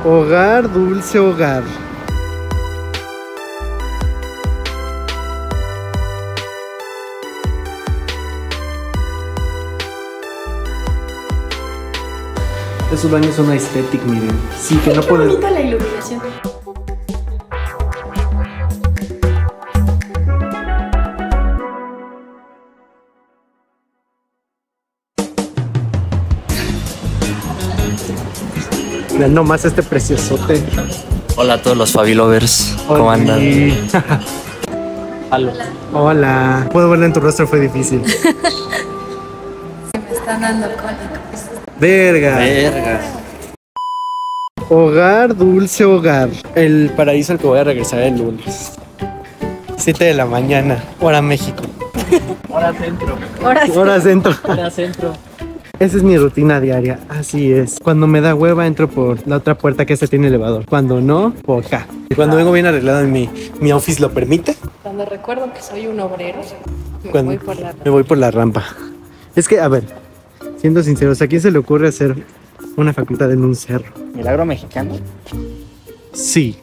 Hogar, dulce hogar. Esos baños son aesthetic, miren. Sí, que no Qué pueden. bonita la iluminación. Vean nomás este preciosote. Hola a todos los Fabilovers, ¿cómo andan? Hola. Hola. Puedo verla en tu rostro, fue difícil. Me están dando cólicos. Verga. Verga. Hogar, dulce hogar. El paraíso al que voy a regresar el lunes. 7 de la mañana, hora México. Hora centro. Ahora sí. Hora centro. Hora centro. Esa es mi rutina diaria, así es. Cuando me da hueva entro por la otra puerta que esta tiene elevador. Cuando no, por acá. Y cuando vengo bien arreglado y mi office lo permite, Cuando recuerdo que soy un obrero, cuando me voy por la rampa. Es que, a ver, siendo sinceros, ¿a quién se le ocurre hacer una facultad en un cerro? Milagro mexicano. Sí.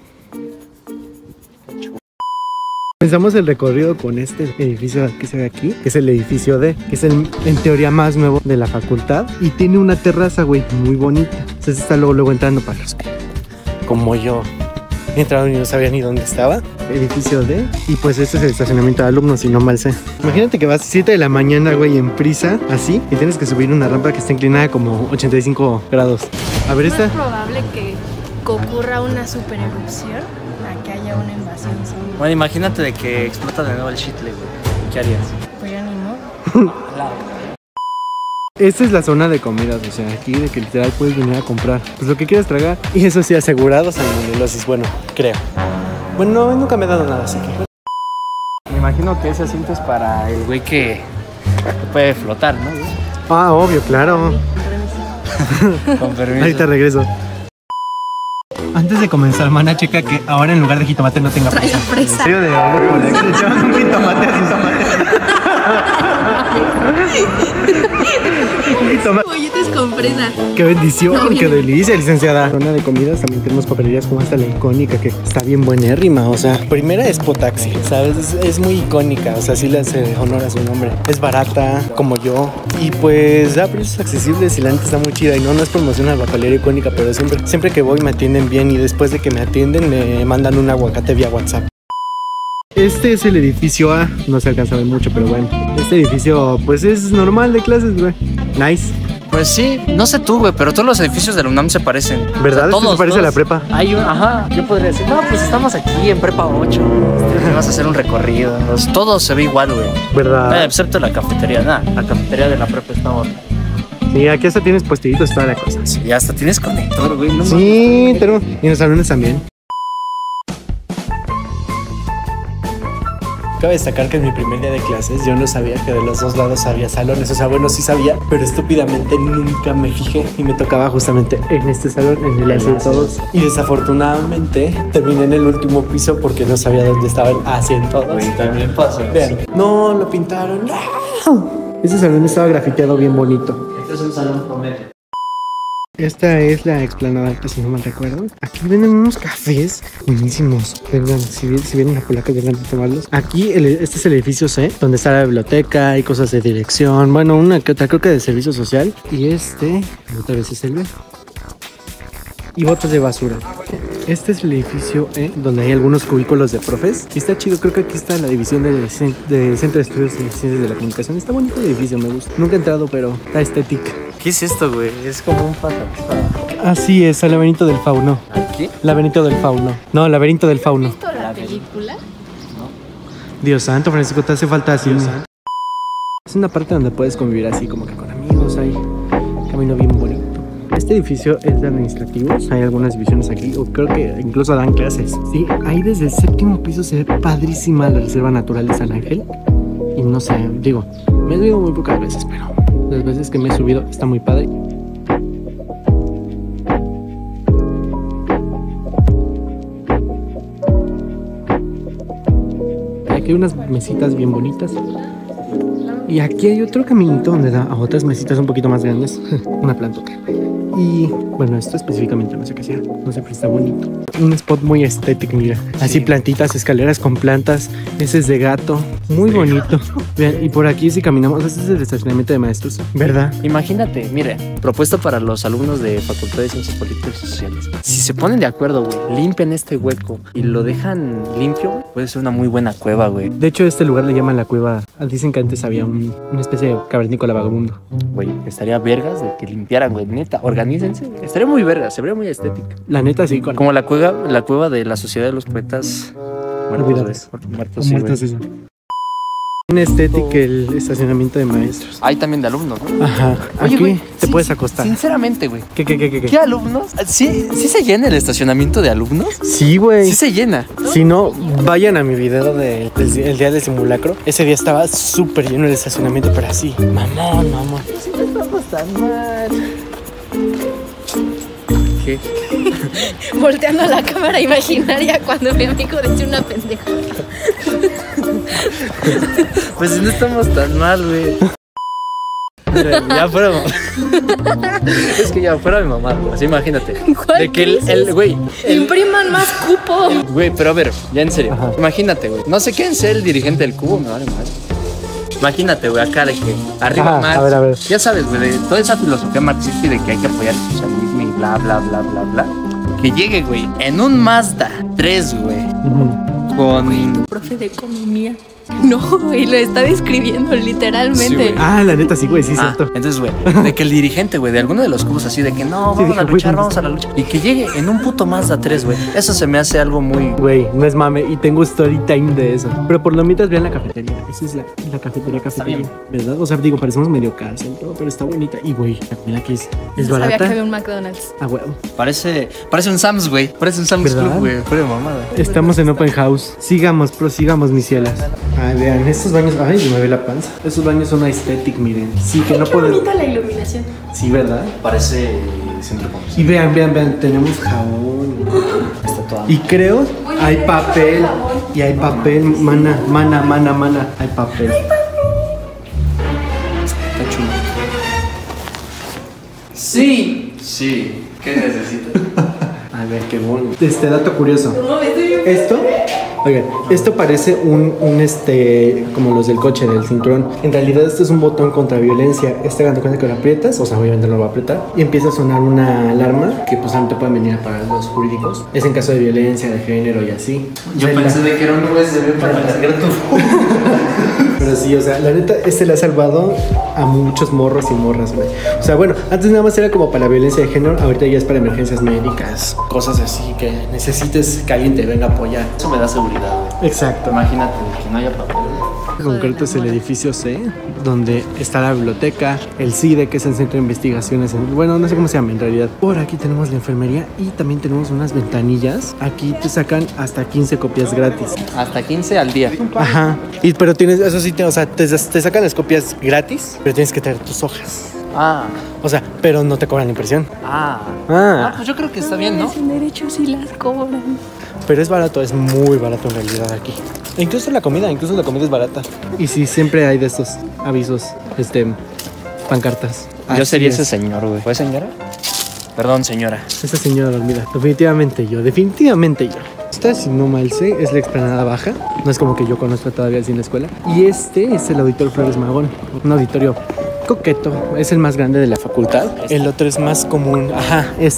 Comenzamos el recorrido con este edificio que se ve aquí, que es el edificio D, que es el, en teoría, más nuevo de la facultad. Y tiene una terraza, güey, muy bonita. Entonces está luego entrando para los que, como yo, entraron y no sabían ni dónde estaba. Edificio D. Y pues este es el estacionamiento de alumnos, si no mal sé. Imagínate que vas 7 de la mañana, güey, en prisa, así, y tienes que subir una rampa que está inclinada como 85 grados. A ver, ¿No esta. es probable que ocurra una super erupción a que haya una invasión zombie? Bueno, imagínate de que explota de nuevo el shitle, güey. ¿Qué harías? Pues ya ni modo. Esta es la zona de comidas, o sea, aquí de que literal puedes venir a comprar pues lo que quieras tragar. Y eso sí, asegurado salmonelosis, bueno, creo. Bueno, no, nunca me he dado nada, así que... Me imagino que ese asiento es para el güey que puede flotar, ¿no? Ah, obvio, claro. Con permiso. Ahorita regreso. Antes de comenzar, mana, checa que ahora en lugar de jitomate no tenga Traigo fresa. En serio, de ahora le echaban un jitomate a su tomate. Molletes con fresa. ¡Qué bendición! No, ¡Qué viene. delicia, licenciada! Zona de comidas también tenemos papelerías como esta, la icónica, que está bien buenérrima. O sea, primera es Potaxi, ¿sabes? Es muy icónica, o sea, sí le hace honor a su nombre. Es barata, como yo, y pues da precios accesibles y la neta está muy chida. Y no es promoción a la papelería icónica, pero siempre que voy me atienden bien y después de que me atienden me mandan un aguacate vía WhatsApp. Este es el edificio A, no se alcanza a ver mucho, pero bueno. Este edificio, pues es normal de clases, güey. Nice. Pues sí, no sé tú, güey, pero todos los edificios de la UNAM se parecen. ¿Verdad? O sea, Este se parece a la prepa. Hay un, ajá, yo podría decir, no, pues estamos aquí en prepa 8. Vas a hacer un recorrido. Todo se ve igual, güey. ¿Verdad? Excepto la cafetería, nada. La cafetería de la prepa está horrible. Sí, aquí hasta tienes puestitos y toda la cosa. Y hasta tienes conector, güey. No Sí, tenemos. Y en los salones también. Cabe destacar que en mi primer día de clases yo no sabía que de los dos lados había salones. O sea, bueno, sí sabía, pero estúpidamente nunca me fijé. Y me tocaba justamente en este salón, en el asiento 2. Y desafortunadamente terminé en el último piso porque no sabía dónde estaba el asiento 2. Güey, también pasa. Vean, no, lo pintaron. ¡No! Ese salón estaba grafiteado bien bonito. Este es un salón promedio. Esta es la explanada, si no mal recuerdo. Aquí venden unos cafés buenísimos. Vengan, si vienen a Polaca, vengan a tomarlos. Aquí, este es el edificio C, donde está la biblioteca y cosas de dirección. Bueno, una que otra, creo que de servicio social. Y este, otra vez es el B. Y botas de basura. Este es el edificio E, donde hay algunos cubículos de profes. Y está chido, creo que aquí está la división de Centro de Estudios de Ciencias de la Comunicación. Está bonito el edificio, me gusta. Nunca he entrado, pero está estética. ¿Qué es esto, güey? Es como un pájaro. Así es, el laberinto del fauno. ¿Aquí? Laberinto del fauno. No, laberinto del fauno. ¿Has visto la película? Dios santo, Francisco, te hace falta así. Es una parte donde puedes convivir así como que con amigos. Hay camino bien bonito. Este edificio es de administrativos. Hay algunas divisiones aquí, o creo que incluso dan clases. Sí, ahí desde el 7º piso se ve padrísima la Reserva Natural de San Ángel. Y no sé, digo, me he subido muy pocas veces, pero las veces que me he subido está muy padre. Aquí hay unas mesitas bien bonitas. Y aquí hay otro caminito donde da a otras mesitas un poquito más grandes. Una plantota. Y bueno, esto específicamente no sé qué sea, no sé, pero está bonito. Un spot muy estético, mira. Así plantitas, escaleras con plantas, heces de gato, muy bonito. Vean, y por aquí si caminamos, este es el estacionamiento de maestros, ¿verdad? Imagínate, mire, propuesto para los alumnos de Facultad de Ciencias Políticas y Sociales. Si se ponen de acuerdo, güey, limpian este hueco y lo dejan limpio, güey, puede ser una muy buena cueva, güey. De hecho, este lugar le llaman la cueva. Dicen que antes había una especie de cavernícola vagabundo. Güey, estaría vergas de que limpiaran, güey, neta, organícense. Estaría muy vergas, se vería muy estético. La neta, sí, con Como la cueva de la Sociedad de los Poetas Muertos, güey. Muertos, sí, muertos, güey. eso. Un estético el estacionamiento de maestros. Hay también de alumnos, ¿no? Ajá. Oye, Aquí güey, te sí, puedes acostar. Sinceramente, güey. ¿Qué? ¿Qué alumnos? ¿Sí se llena el estacionamiento de alumnos? Sí, güey. Sí se llena. Si no, vayan a mi video del día del simulacro. Ese día estaba súper lleno el estacionamiento, pero así. Mamón. Sí, no estamos tan mal. ¿Qué? Volteando a la cámara imaginaria cuando mi amigo dice una pendeja. Pues si no estamos tan mal, güey. Ya fuera es que ya fuera mi mamá, así imagínate. ¿Cuál de que crisis? el güey. Impriman más cupo. Güey, pero a ver, ya en serio. Ajá. Imagínate, güey. No sé quién sea el dirigente del cubo, me vale madre. Imagínate, güey, acá de que arriba Ajá, Marx. a ver. Ya sabes, güey, de toda esa filosofía marxista y de que hay que apoyar el socialismo y bla, bla, bla, bla, bla. Que llegue, güey, en un Mazda 3, güey, con... Profe de economía. No, y lo está describiendo Sí, literalmente. güey. Ah, la neta, sí, güey, sí, Ah, cierto. entonces, güey, de que el dirigente, güey, de alguno de los cubos así de que no, Sí, vamos a dije, luchar, güey, vamos a la lucha. Y que llegue en un puto Mazda 3, güey. Eso se me hace algo muy... Güey, no es mame, y tengo story time de eso. Pero por lo mientras vean la cafetería. Esa es la cafetería, bien. ¿verdad? O sea, digo, parecemos medio cárcel, todo, pero está bonita. Y güey, la comida aquí es No sabía barata. que había un McDonald's. Ah, huevo. Parece un Sam's, güey. Parece un Sam's ¿Verdad? Club, güey. Fuera de mamada. Estamos en Open House. Prosigamos, mis cielas. Ay, vean, estos baños. Ay, se me ve la panza. Estos baños son aesthetic, miren. Sí, que no Qué pueden. bonita la iluminación. Sí, ¿verdad? Parece centro comercial. Y vean, tenemos jabón. Está toda... Y creo hay papel. Y hay papel, mana. Hay papel. Está chulo. Sí. Sí. ¿Qué necesitas? A ver, qué bonito. Dato curioso. No, estoy bien. Esto, oigan, esto parece un como los del coche, del cinturón. En realidad esto es un botón contra violencia. Hagan de cuenta que lo aprietas, o sea, obviamente no lo va a apretar, y empieza a sonar una alarma que pues también te pueden venir para los jurídicos. Es en caso de violencia, de género y así. Yo pensé de que era un USB para cargar tu... Pero sí, o sea, la neta, le ha salvado a muchos morros y morras, güey. O sea, bueno, antes nada más era como para la violencia de género, ahorita ya es para emergencias médicas, cosas así que necesites que alguien te venga a apoyar. Eso me da seguridad, güey. Exacto. Imagínate que no haya papel. En concreto es el edificio C, donde está la biblioteca, el CIDE, que es el Centro de Investigaciones, bueno, no sé cómo se llama en realidad. Por aquí tenemos la enfermería y también tenemos unas ventanillas. Aquí te sacan hasta 15 copias gratis. Hasta 15 al día. Aja. Pero tienes, eso sí, o sea, te sacan las copias gratis, pero tienes que traer tus hojas. Ah. O sea, pero no te cobran impresión. Ah, pues yo creo que está bien, ¿no? Sin derechos y las cobran. Pero es barato, es muy barato en realidad aquí. E incluso la comida es barata. Y sí, siempre hay de estos avisos, pancartas. Yo sería Así ese es. señor, güey. ¿Fue señora? Perdón, señora. Esa señora dormida. Definitivamente yo. Esta, si no mal sé, es la explanada baja. No es como que yo conozco todavía el cine escuela. Y este es el Auditorio Flores Magón. Un auditorio coqueto. Es el más grande de la facultad. El otro es más común. Ajá, el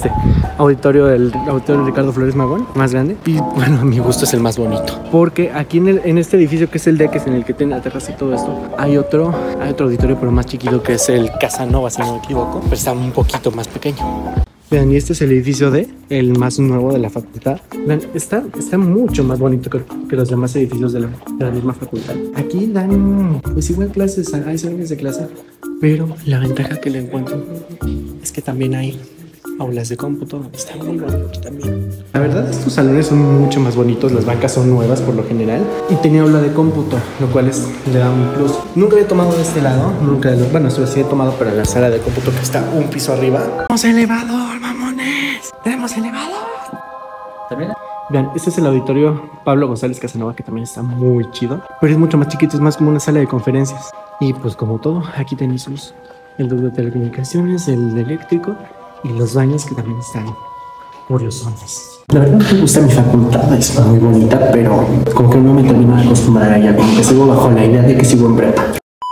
Auditorio Ricardo Flores Magón, más grande. Y bueno, a mi gusto es el más bonito. Porque aquí en este edificio, que es el D, que es en el que tiene la terraza y todo esto, hay otro auditorio, pero más chiquito, que es el Casanova, si no me equivoco. Pero está un poquito más pequeño. Vean, y este es el edificio D, el más nuevo de la facultad. Vean, está mucho más bonito que los demás edificios de la misma facultad. Aquí dan, pues igual clases, hay salones de clase, pero la ventaja que le encuentro es que también hay aulas de cómputo. Está muy bonito también. La verdad, estos salones son mucho más bonitos, las bancas son nuevas por lo general, y tenía aula de cómputo, lo cual le da un plus. Nunca había tomado de este lado, bueno, esto sí he tomado, pero en la sala de cómputo, que está un piso arriba. ¡Tenemos elevador, mamones! ¡Tenemos elevador! ¿También? Vean, este es el auditorio Pablo González Casanova, que también está muy chido, pero es mucho más chiquito, es más como una sala de conferencias. Y pues como todo, aquí tenéis el de telecomunicaciones, el de eléctrico, Y los baños que también están curiosones. La verdad me gusta mi facultad, es muy bonita, pero como que no me termino de acostumbrar a ella, como que sigo bajo la idea de que sigo en prepa.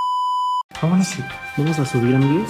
Vamos a subir, amigos.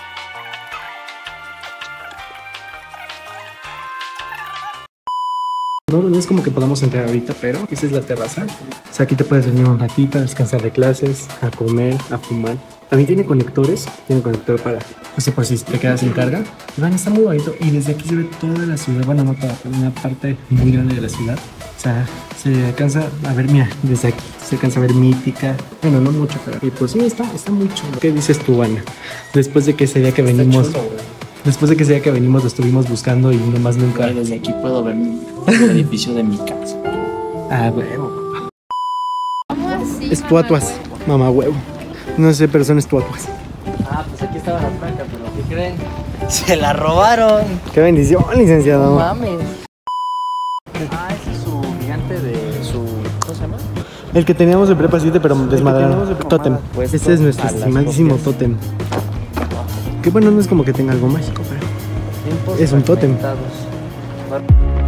No es como que podamos entrar ahorita, pero esa es la terraza. O sea, aquí te puedes venir un ratito a descansar de clases, a comer, a fumar. También tiene conectores, tiene conector para, no sé, por si te quedas sin carga. Van, está muy bonito y desde aquí se ve toda la ciudad. Bueno, no toda, pero una parte muy grande de la ciudad. O sea, se alcanza a ver, mira, desde aquí se alcanza a ver Mítica. Bueno, no mucho, pero y pues sí, está muy chulo. ¿Qué dices tú, Ana? Después de que ese día que venimos... Después de que ese día que venimos lo estuvimos buscando y nomás nunca... Desde aquí puedo ver el edificio de mi casa. Ah, huevo, papá. ¿Cómo así? Estuatuas, mamá huevo. No sé, pero son estuatuas. Ah, pues aquí estaba la placa, pero ¿qué creen? ¡Se la robaron! ¡Qué bendición, licenciado! No mames. Ah, ese es su gigante de su... ¿Cómo se llama? El que teníamos de prepa 7, pero desmadraron. Tótem. Puesto Ese es nuestro a las estimadísimo copias. tótem. Que bueno, no es como que tenga algo mágico, pero Tiempos es un tótem. fragmentados.